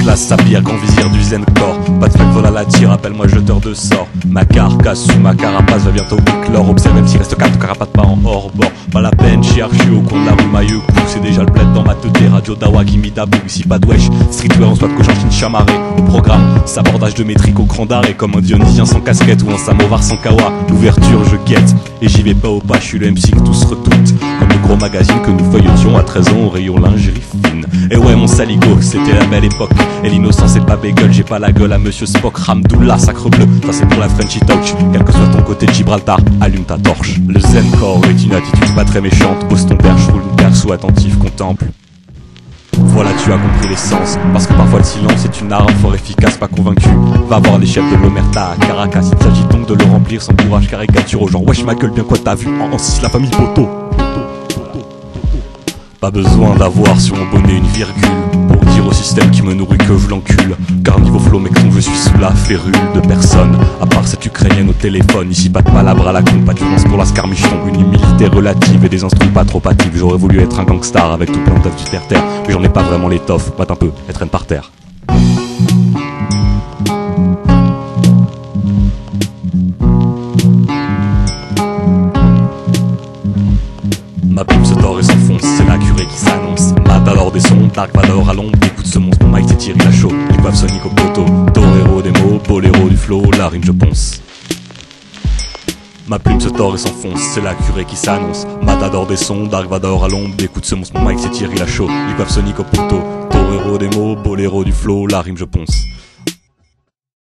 classe, sabir, grand vizir du zen corps. Pas de flag, voilà la tire, appelle-moi jeteur de sort. Ma carcasse sous ma carapace va bientôt bouclore. Observe même s'il reste 4 carapates pas en hors bord. Pas la peine, chier archi au coin de la rue Mailleux. C'est déjà le bled dans ma teuté, radio dawa qui m'idabou. Ici pas de wesh, streetwear en soit de cochinchine chamarré. Au programme, sabordage de métrique au cran d'arrêt. Comme un dionysien sans casquette ou un samovar sans kawa. L'ouverture je guette, et j'y vais pas au pas, je suis le MC que tous redoutent. Comme le gros magazine que nous feuilletions à 13 ans au rayon lingerie fine. Et ouais mon saligo, c'était la belle époque. Et l'innocence est pas bagel, j'ai pas la gueule à monsieur Spock. Ramdoullah, sacre bleu, ça c'est pour la Frenchy Touch. Quel que soit ton côté de Gibraltar, allume ta torche. Le zen corps est une attitude pas très méchante. Pose ton perche, roule une paire, sois attentif, contemple. Voilà, tu as compris l'essence. Parce que parfois le silence est une arme fort efficace, pas convaincu. Va voir les chefs de l'Omerta à Caracas. Il s'agit donc de le remplir sans courage caricature. Aux gens, wesh ma gueule, bien quoi t'as vu en 6 la famille Poto. Pas besoin d'avoir sur mon bonnet une virgule pour dire au système qui me nourrit que je l'encule. Car niveau flow mec, je suis sous la férule de personne. À part cette ukrainienne au téléphone. Ici pas de palabre à la con, pas de violence pour la skirmish. Une humilité relative et des instruments pas trop hâtifs. J'aurais voulu être un gangstar avec tout plein d'œufs du terre-terre. Mais j'en ai pas vraiment l'étoffe, batte un peu, elle traîne par terre. Ma plume se tord et s'enfonce, c'est la curée qui s'annonce. Matador des sons, Dark Vador à l'ombre, écoute ce monstre, mon mic c'est Thierry Lachaud. Hip hop sonique au poteau, torero des mots, boléro du flow, la rime je ponce. Ma plume se tord et s'enfonce, c'est la curée qui s'annonce. Matador des sons, Dark Vador à l'ombre, écoute ce monstre, mon mic c'est Thierry Lachaud. Hip hop sonique au poteau, torero des mots, boléro du flow, la rime je ponce.